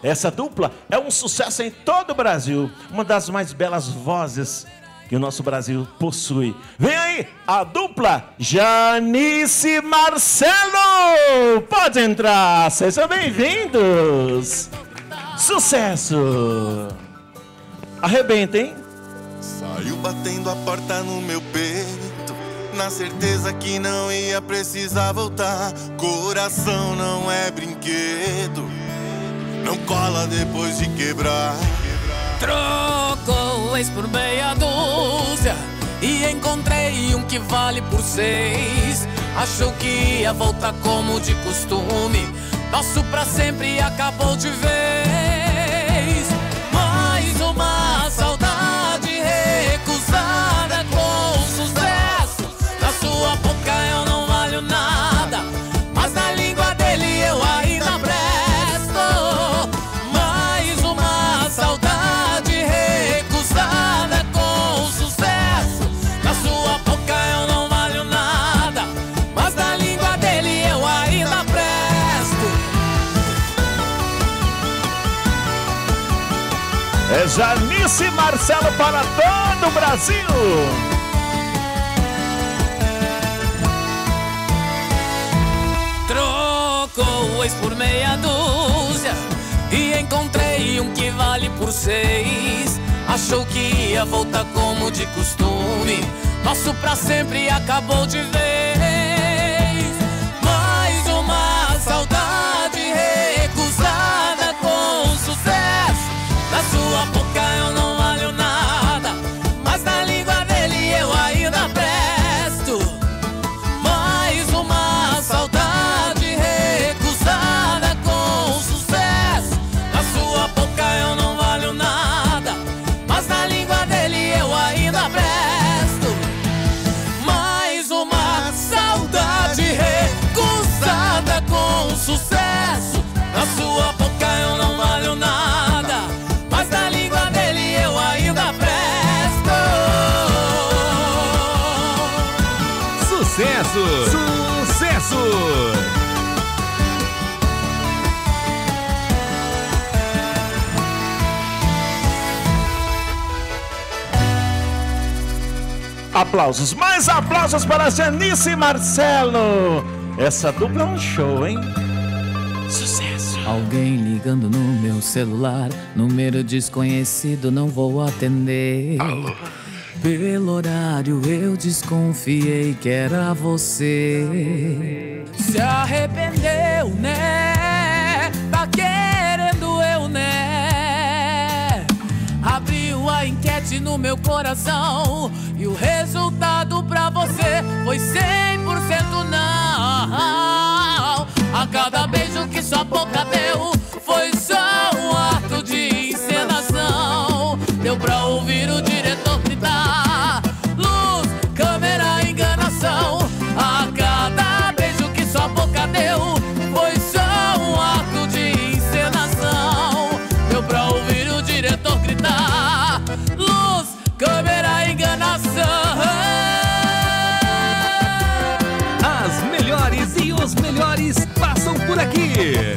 Essa dupla é um sucesso em todo o Brasil. Uma das mais belas vozes que o nosso Brasil possui. Vem aí a dupla Janice e Marcelo. Pode entrar, sejam bem-vindos. Sucesso. Arrebenta, hein? Saiu batendo a porta no meu peito, na certeza que não ia precisar voltar. Coração não é brinquedo, não cola depois de quebrar. Trocou o ex por meia dúzia e encontrei um que vale por 6. Achou que ia voltar como de costume, nosso pra sempre acabou de vez. Mais uma saudade recusada com sucesso. Na sua boca eu não valho nada, mas na língua dele eu ainda presto. Mais uma saudade recusada com sucesso. Na sua boca eu não valho nada, mas na língua dele eu ainda presto. É Janice e Marcelo para todo o Brasil. Trocou o ex por meia dúzia e encontrei um que vale por 6. Achou que ia voltar como de costume, nosso pra sempre acabou de vez. Mais uma saudade recusada com sucesso. Na sua boca eu não valho nada, mas na língua dele eu ainda presto. Mais uma saudade recusada com sucesso. Na sua boca eu não valho nada, mas na língua dele eu ainda presto. Mais uma saudade recusada com sucesso. Na sua boca eu não valho nada, mas na língua dele eu ainda presto. Sucesso! Sucesso! Aplausos, mais aplausos para Janice e Marcelo. Essa dupla é um show, hein? Sucesso. Alguém ligando no meu celular, número desconhecido, não vou atender. Alô? Pelo horário eu desconfiei que era você. Se arrependeu, né? Tá querendo eu, né? Abriu a enquete no meu coração e o resultado pra você foi 100% não. A cada beijo que sua boca deu foi só um ato de encenação. Deu pra ouvir o diretor gritar: luz, câmera, enganação. A cada beijo que sua boca deu foi só um ato de encenação. Deu pra ouvir o diretor gritar: luz, câmera, enganação. As melhores e os melhores passam por aqui.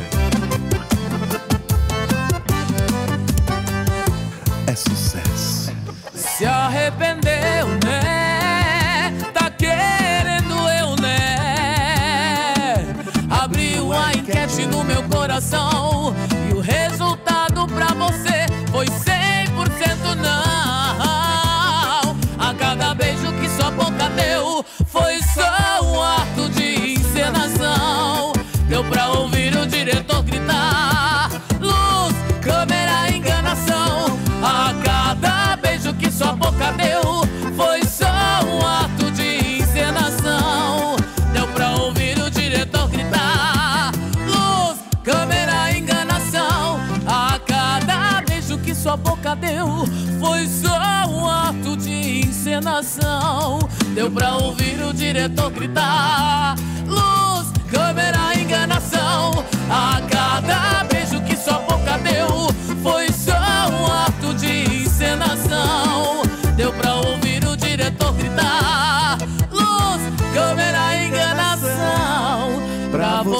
É sucesso. Se arrependeu, né? Tá querendo eu, né? Abriu a enquete no meu coração e o resultado pra você foi 100% não. A cada beijo que sua boca deu foi só um ato de encenação. Deu pra ouvir o diretor gritar: luz, câmera, enganação. A cada beijo que sua boca deu foi só um ato de encenação. Deu pra ouvir o diretor gritar: luz, câmera, enganação. A cada beijo que sua boca deu foi só um ato de encenação. Deu pra ouvir o diretor gritar: luz, câmera, enganação. A cada beijo que sua boca deu foi só um ato de encenação. Deu pra ouvir o diretor gritar: luz, câmera, enganação. Pra você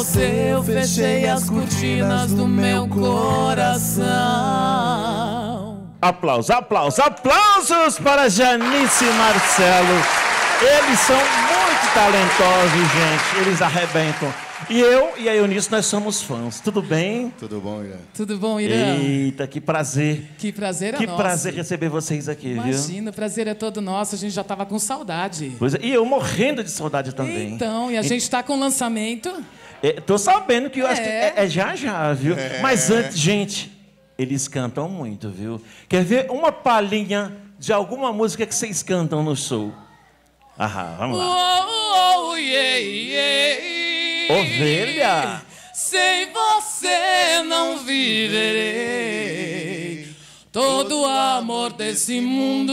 você eu fechei as cortinas do meu coração. Aplausos, aplausos, aplausos para Janice e Marcelo. Eles são muito talentosos, gente. Eles arrebentam. E eu e a Eunice, nós somos fãs. Tudo bem? Tudo bom, Irã? Tudo bom, Irã? Eita, que prazer. Que prazer é Que nosso. prazer receber vocês aqui, viu? Imagina, o prazer é todo nosso. A gente já tava com saudade. Pois é, e eu morrendo de saudade também. Então, e a gente tá com lançamento. Tô sabendo que eu acho que é já, viu? Mas antes, gente, eles cantam muito, viu? Quer ver uma palhinha de alguma música que vocês cantam no show? Aham, vamos lá. Oh, yeah, yeah. Ovelha! Sem você não viverei. Todo o amor desse mundo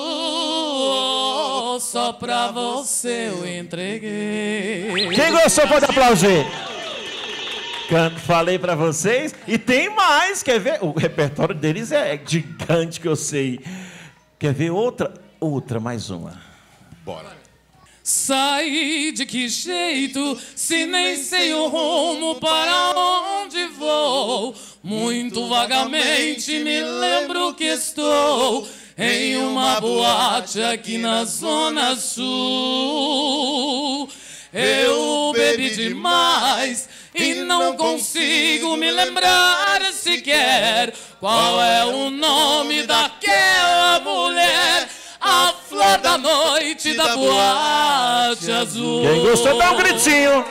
só pra você eu entreguei. Quem gostou pode aplaudir. Falei pra vocês. E tem mais, quer ver? O repertório deles é gigante, que eu sei. Quer ver outra? Mais uma. Bora. Saí de que jeito, se nem sei o rumo para onde vou. Muito vagamente me lembro que estou em uma boate aqui na Zona Sul. Eu bebi demais e não consigo me lembrar sequer qual é o nome daquela mulher. A flor da noite da boate azul. Quem gostou dá um gritinho.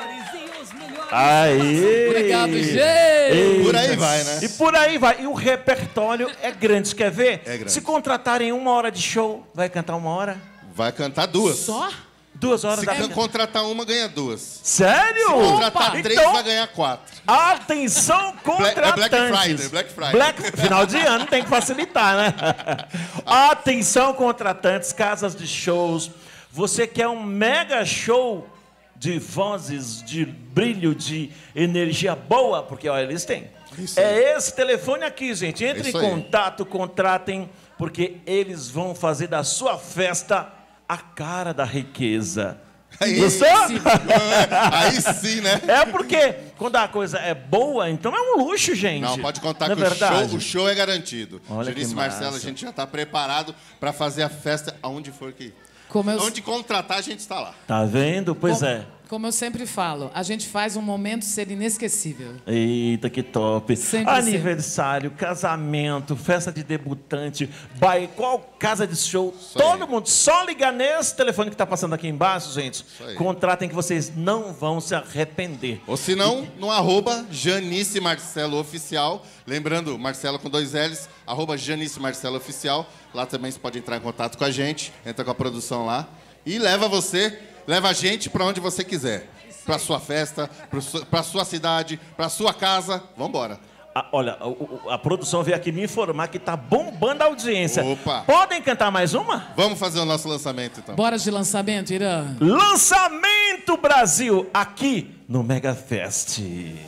Aí. Obrigado, gente. Por aí vai, né? E por aí vai. E o repertório é grande, quer ver? É grande. Se contratarem 1 hora de show, vai cantar 1 hora? Vai cantar 2. Só? 2 horas Se da contratar 1, ganha 2. Sério? Contratar 3, Então, vai ganhar 4. atenção, contratantes. Black Friday. Final de ano tem que facilitar, né? Atenção, contratantes, casas de shows. Você quer um mega show de vozes, de brilho, de energia boa? Porque, olha, eles têm. Isso aí. É esse telefone aqui, gente. Entre em Isso aí. contato, contratem, porque eles vão fazer da sua festa a cara da riqueza. Aí, Gostou? aí sim, né? É porque quando a coisa é boa, então é um luxo, gente. Não, pode contar Não que é verdade? o show é garantido. Olha Janice que e Marcelo, a massa. gente já está preparado para fazer a festa aonde for que ir. Como eu, Onde contratar, a gente está lá. Tá vendo? Pois é. como eu sempre falo, a gente faz um momento ser inesquecível. Eita, que top. Sempre Aniversário, casamento, festa de debutante, qual casa de show, Isso todo aí. mundo, só ligar nesse telefone que tá passando aqui embaixo, gente. aí. Contratem que vocês não vão se arrepender. Ou se não, no @Janice Marcelo Oficial. Lembrando, Marcelo com 2 L's, @Janice Marcelo Oficial. Lá também você pode entrar em contato com a gente, entra com a produção lá. E leva a gente para onde você quiser. Para sua festa, para sua cidade, para sua casa. Vambora. Olha, a produção veio aqui me informar que tá bombando a audiência. Opa. Podem cantar mais uma? Vamos fazer o nosso lançamento, então. Bora de lançamento, Irã? Lançamento Brasil, aqui no Mega Fest.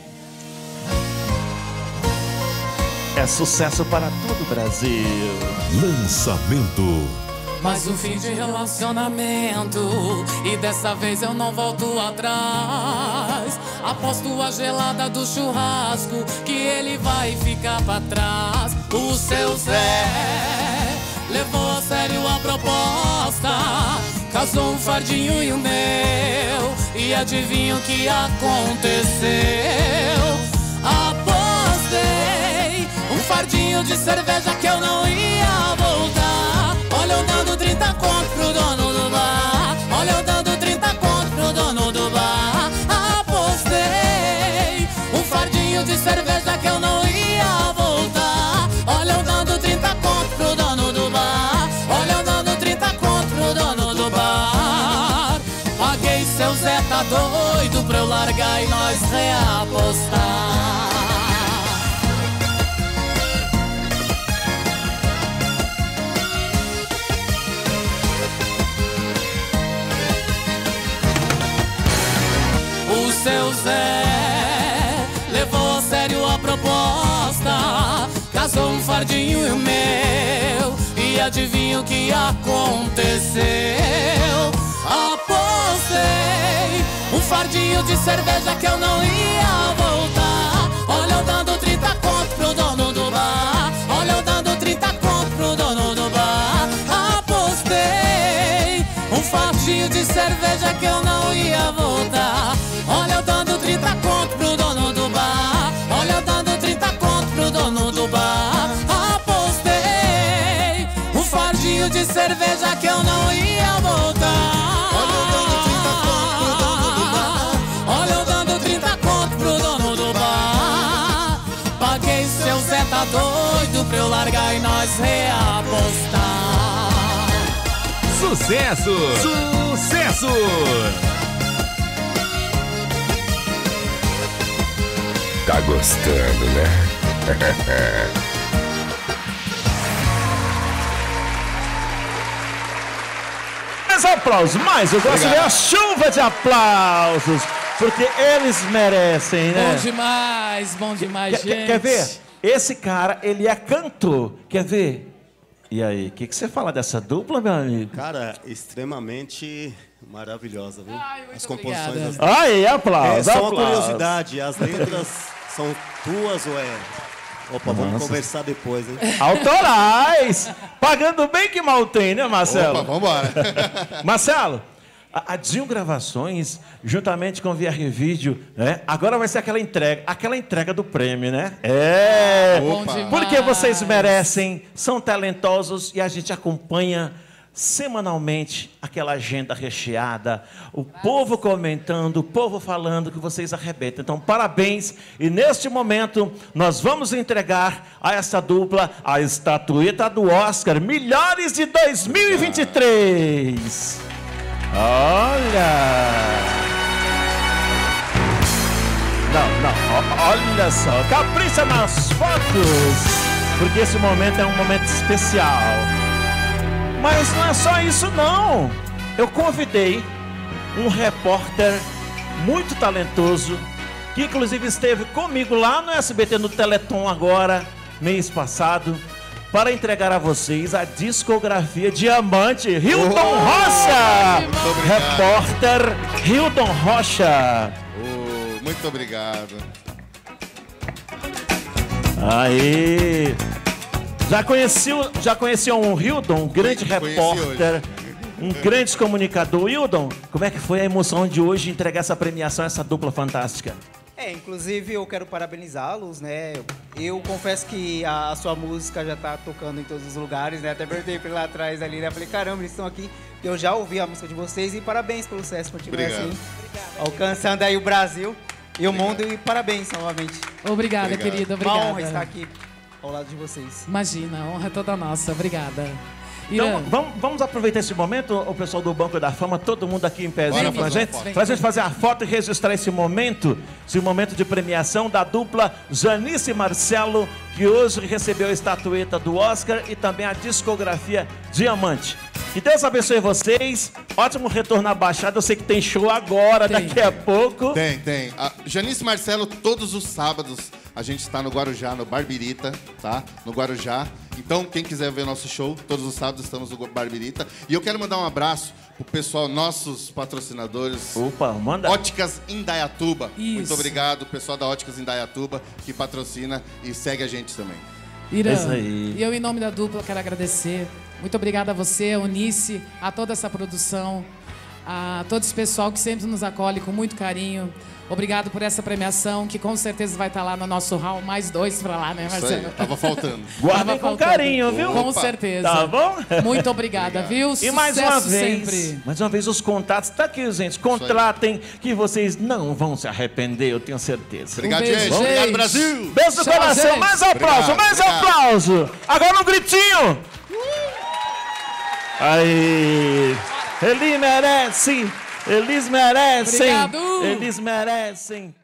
É sucesso para todo o Brasil. Lançamento. Mais um fim de relacionamento e dessa vez eu não volto atrás. Aposto a gelada do churrasco que ele vai ficar pra trás. O seu Zé levou a sério a proposta, casou um fardinho e o meu, e adivinha o que aconteceu? Apostei um fardinho de cerveja que eu não ia voltar. Olha eu dando 30 conto pro dono do bar. Olha eu dando 30 conto pro dono do bar. Apostei um fardinho de cerveja que eu não ia voltar. Olha eu dando 30 conto pro dono do bar. Olha eu dando 30 conto pro dono do bar. Paguei, seu Zé tá doido pra eu largar e nós reapostar. O seu Zé levou a sério a proposta, casou um fardinho e o meu, e adivinha o que aconteceu? Apostei Um fardinho de cerveja que eu não ia voltar. Olha eu dando 30 conto pro dono do bar. Olha eu dando 30 conto pro dono do bar. Apostei um fardinho de cerveja que eu não ia voltar. Olha eu dando 30 conto pro dono do bar. Olha eu dando 30 conto pro dono do bar. Apostei um fardinho de cerveja que eu não ia voltar. Olha eu dando 30 conto pro dono do bar. Paguei seu Zé tá doido pra eu largar e nós reapostar. Sucesso! Sucesso! Tá gostando, né? Mais aplausos, mais eu gosto de ver a chuva de aplausos, porque eles merecem, né? Bom demais, gente. Quer ver? Esse cara, ele é cantor, quer ver? E aí, o que você fala dessa dupla, meu amigo? Cara, extremamente maravilhosa, viu? Ai, muito as composições. Aí, aplausos, Só uma aplausos. curiosidade, as letras são tuas ou é? Opa, vamos conversar depois, hein? Autorais! Pagando bem que mal tem, né, Marcelo? Opa, vambora. Marcelo, a Dinho Gravações, juntamente com o VR Vídeo, né? Agora vai ser aquela entrega do prêmio, né? Bom demais. Porque vocês merecem, são talentosos e a gente acompanha semanalmente aquela agenda recheada, o povo comentando, o povo falando que vocês arrebentam. Então, parabéns. E neste momento, nós vamos entregar a essa dupla a estatueta do Oscar Melhores de 2023. Olha! Não, olha só, capricha nas fotos, porque esse momento é um momento especial. Mas não é só isso não. Eu convidei um repórter muito talentoso, que inclusive esteve comigo lá no SBT no Teleton agora, mês passado, para entregar a vocês a discografia Diamante, Hilton Rocha! Repórter Hilton Rocha. Muito obrigado. Aí. Já conheciam o Hildon, um grande repórter, um grande comunicador. Hildon, como é que foi a emoção de hoje entregar essa premiação a essa dupla fantástica? Inclusive eu quero parabenizá-los, né? Eu confesso que a sua música já tá tocando em todos os lugares, né? Até perguntei pra ele lá atrás ali, né? Falei, caramba, eles estão aqui. Eu já ouvi a música de vocês e parabéns pelo sucesso, continue assim, alcançando aí o Brasil e o mundo, e parabéns novamente. Obrigada, querida, obrigada. Uma honra estar aqui ao lado de vocês. Imagina, a honra é toda nossa, obrigada. Então, vamos aproveitar esse momento, o pessoal do Banco da Fama, todo mundo aqui em pezinho pra gente fazer a foto e registrar esse momento de premiação da dupla Janice e Marcelo, que hoje recebeu a estatueta do Oscar e também a discografia Diamante. Que Deus abençoe vocês, ótimo retorno à Baixada, eu sei que tem show agora, daqui a pouco. Tem. Janice e Marcelo, todos os sábados, a gente está no Guarujá, no Barbirita, tá? No Guarujá. Então, quem quiser ver nosso show, todos os sábados estamos no Barbirita. E eu quero mandar um abraço pro pessoal, nossos patrocinadores. Opa, manda. Óticas Indaiatuba. Isso. Muito obrigado, pessoal da Óticas Indaiatuba, que patrocina e segue a gente também. Irã, Isso aí. e eu, em nome da dupla, quero agradecer. Muito obrigada a você, a Eunice, a toda essa produção, a todo esse pessoal que sempre nos acolhe com muito carinho. Obrigado por essa premiação, que com certeza vai estar lá no nosso hall, mais 2 para lá, né, Marcelo? Isso aí, tava faltando. Guardem com carinho, viu? Com certeza. Tá bom? Muito obrigada, viu? E mais uma sempre. vez, os contatos, tá aqui, gente. Contratem, que vocês não vão se arrepender, eu tenho certeza. Obrigado, beijo, gente. Obrigado, gente. Brasil. Beijo no Tchau, coração, gente. mais aplauso, mais aplauso. Agora um gritinho. Aí. Eles merecem, eles merecem, Obrigado. eles merecem.